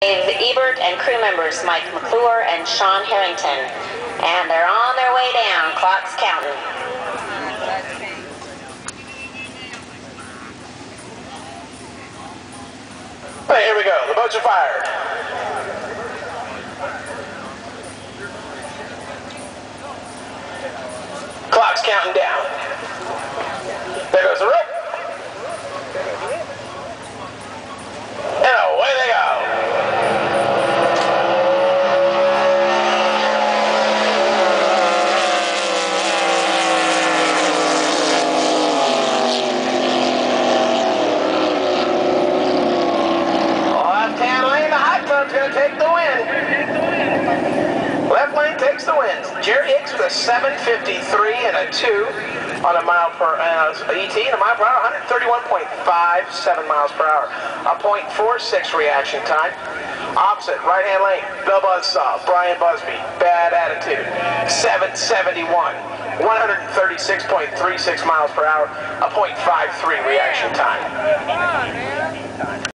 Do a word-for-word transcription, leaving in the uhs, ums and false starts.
Ebert and crew members Mike McClure and Sean Harrington. And they're on their way down. Clock's counting. Hey, here we go. The boats are fired. Clock's counting down. There goes the rope. And away they go. Left-hand lane, the hot tub's going to take the win. Left lane takes the wins. Jerry Hicks with a seven fifty-three and a two on a mile per uh, E T and a mile per hour, one thirty-one point five seven miles per hour. A point four six reaction time. Opposite, right-hand lane, the Buzzsaw, Brian Busby, bad attitude, seven seventy-one, one thirty-six point three six miles per hour, a point five three reaction time.